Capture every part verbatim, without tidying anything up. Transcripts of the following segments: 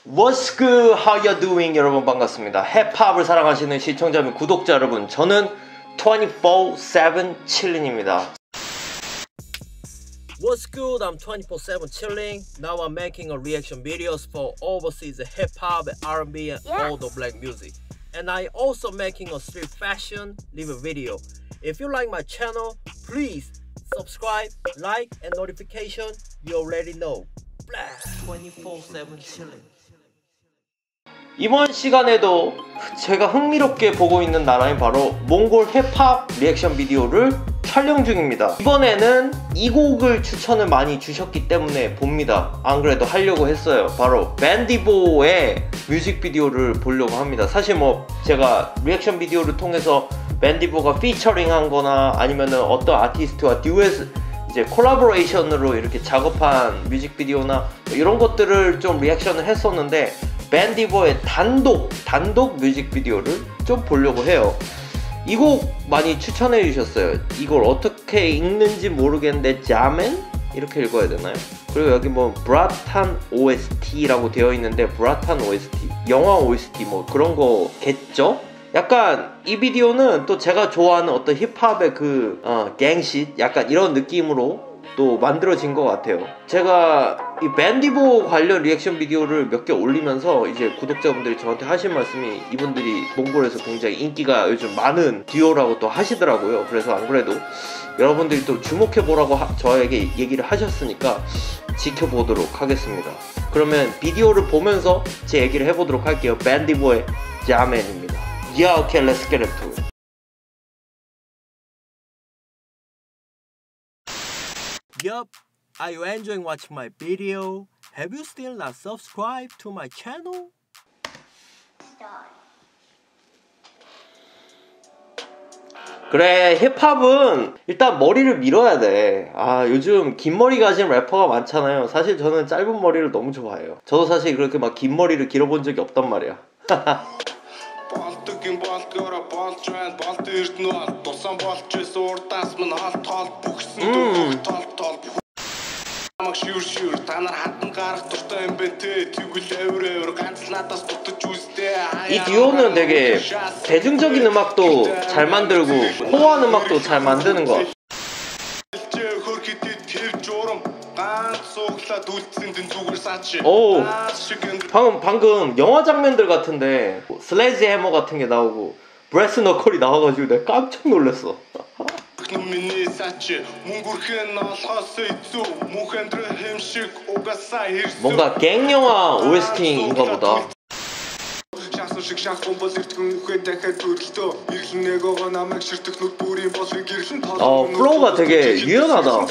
What's good? How you doing? 여러분 반갑습니다. 힙합을 사랑하시는 시청자 및 구독자 여러분, 저는 twenty-four seven chilling입니다. What's good? I'm twenty-four seven chilling. Now I'm making a reaction videos for overseas hip hop, R and B, and yes. all the black music. And I also making a street fashion live video. If you like my channel, please subscribe, like, and notification. You already know. twenty-four seven chilling. 이번 시간에도 제가 흥미롭게 보고 있는 나라인 바로 몽골 힙합 리액션 비디오를 촬영 중입니다. 이번에는 이 곡을 추천을 많이 주셨기 때문에 봅니다. 안 그래도 하려고 했어요. 바로 밴디보의 뮤직비디오를 보려고 합니다. 사실 뭐 제가 리액션 비디오를 통해서 밴디보가 피처링 한 거나 아니면은 어떤 아티스트와 듀엣 이제 콜라보레이션으로 이렇게 작업한 뮤직비디오나 이런 것들을 좀 리액션을 했었는데, 밴디보의 단독 단독 뮤직비디오를 좀 보려고 해요. 이 곡 많이 추천해 주셨어요. 이걸 어떻게 읽는지 모르겠는데 자멘? 이렇게 읽어야 되나요? 그리고 여기 뭐 브라탄 오에스티라고 되어 있는데, 브라탄 오에스티 영화 오에스티 뭐 그런 거겠죠? 약간 이 비디오는 또 제가 좋아하는 어떤 힙합의 그 어, 갱쉿 약간 이런 느낌으로 또 만들어진 것 같아요. 제가 이 밴디보 관련 리액션 비디오를 몇 개 올리면서 이제 구독자분들이 저한테 하신 말씀이, 이분들이 몽골에서 굉장히 인기가 요즘 많은 듀오라고 또 하시더라고요. 그래서 안 그래도 여러분들이 또 주목해보라고 하, 저에게 얘기를 하셨으니까 지켜보도록 하겠습니다. 그러면 비디오를 보면서 제 얘기를 해보도록 할게요. 밴디보의 자맨입니다. Yeah, okay, let's get into it. Yup, are you enjoying watching my video? Have you still not subscribed to my channel? 그래, 힙합은 일단 머리를 밀어야 돼. 아, 요즘 긴 머리 가진 래퍼가 많잖아요. 사실 저는 짧은 머리를 너무 좋아해요. 저도 사실 그렇게 막 긴 머리를 길어본 적이 없단 말이야. 음. 이 듀오는 되게 대중적인 음악도 잘 만들고 호환 음악도 잘 만드는 것 같아. 오, 방금, 방금 영화 장면들 같은데 슬래지 해머 같은 게 나오고 브레스 너클이 나와가지고 내가 깜짝 놀랐어. 뭔가 갱 영화 오에스티인가 보다. 어, 플로우가 되게 유연하다.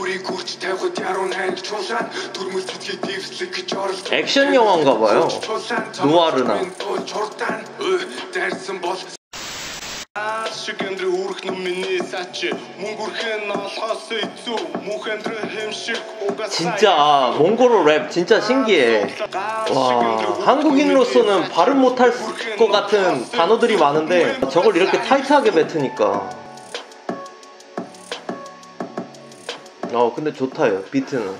액션 영화인가 봐요. 누아르나. 진짜 몽골어 랩 진짜 신기해. 와, 한국인으로서는 발음 못할 것 같은 단어들이 많은데 저걸 이렇게 타이트하게 뱉으니까. 어, 근데 좋다요, 비트는.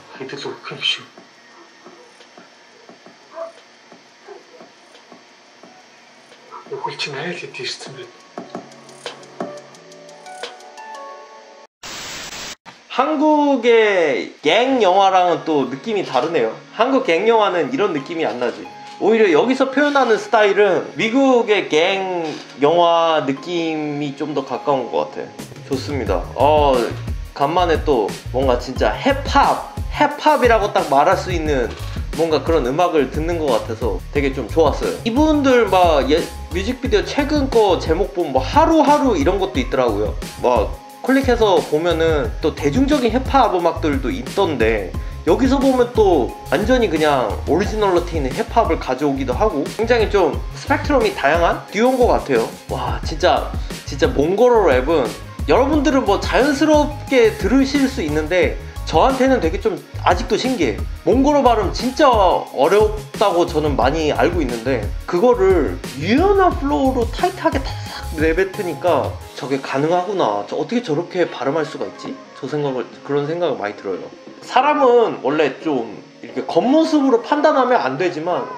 한국의 갱 영화랑은 또 느낌이 다르네요. 한국 갱 영화는 이런 느낌이 안 나지. 오히려 여기서 표현하는 스타일은 미국의 갱 영화 느낌이 좀 더 가까운 것 같아. 좋습니다. 어, 간만에 또 뭔가 진짜 힙합 힙합이라고 딱 말할 수 있는 뭔가 그런 음악을 듣는 것 같아서 되게 좀 좋았어요. 이분들 막 예, 뮤직비디오 최근 거 제목 보면 뭐 하루하루 이런 것도 있더라고요. 막 클릭해서 보면은 또 대중적인 힙합 음악들도 있던데, 여기서 보면 또 완전히 그냥 오리지널리티 있는 힙합을 가져오기도 하고 굉장히 좀 스펙트럼이 다양한 듀오인 것 같아요. 와, 진짜 진짜 몽골어 랩은 여러분들은 뭐 자연스럽게 들으실 수 있는데 저한테는 되게 좀 아직도 신기해. 몽골어 발음 진짜 어렵다고 저는 많이 알고 있는데 그거를 유연한 플로우로 타이트하게 탁 내뱉으니까 저게 가능하구나, 저 어떻게 저렇게 발음할 수가 있지? 저 생각을, 그런 생각을 많이 들어요. 사람은 원래 좀 이렇게 겉모습으로 판단하면 안 되지만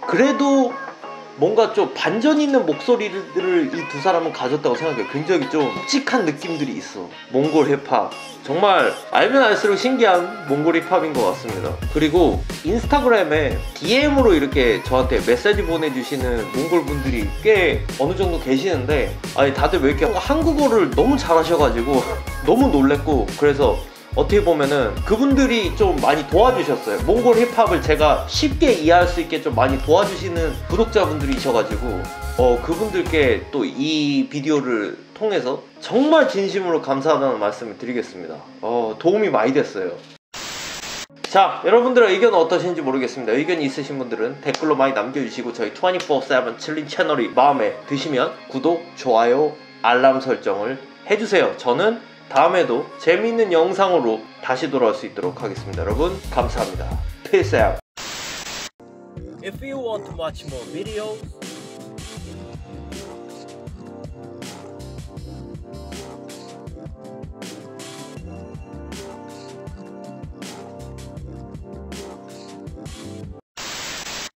그래도 뭔가 좀 반전 있는 목소리들을 이 두 사람은 가졌다고 생각해요. 굉장히 좀 묵직한 느낌들이 있어. 몽골 힙합 정말 알면 알수록 신기한 몽골 힙합인 것 같습니다. 그리고 인스타그램에 디엠으로 이렇게 저한테 메시지 보내주시는 몽골 분들이 꽤 어느 정도 계시는데, 아니 다들 왜 이렇게 한국어를 너무 잘하셔가지고 너무 놀랬고, 그래서 어떻게 보면은 그분들이 좀 많이 도와주셨어요. 몽골 힙합을 제가 쉽게 이해할 수 있게 좀 많이 도와주시는 구독자분들이셔가지고 어 그분들께 또 이 비디오를 통해서 정말 진심으로 감사하다는 말씀을 드리겠습니다. 어 도움이 많이 됐어요. 자, 여러분들의 의견은 어떠신지 모르겠습니다. 의견이 있으신 분들은 댓글로 많이 남겨주시고, 저희 이십사 세븐 칠린 채널이 마음에 드시면 구독, 좋아요, 알람 설정을 해주세요. 저는 다음에도 재미있는 영상으로 다시 돌아올 수 있도록 하겠습니다. 여러분 감사합니다. Peace out. If you want to watch more videos,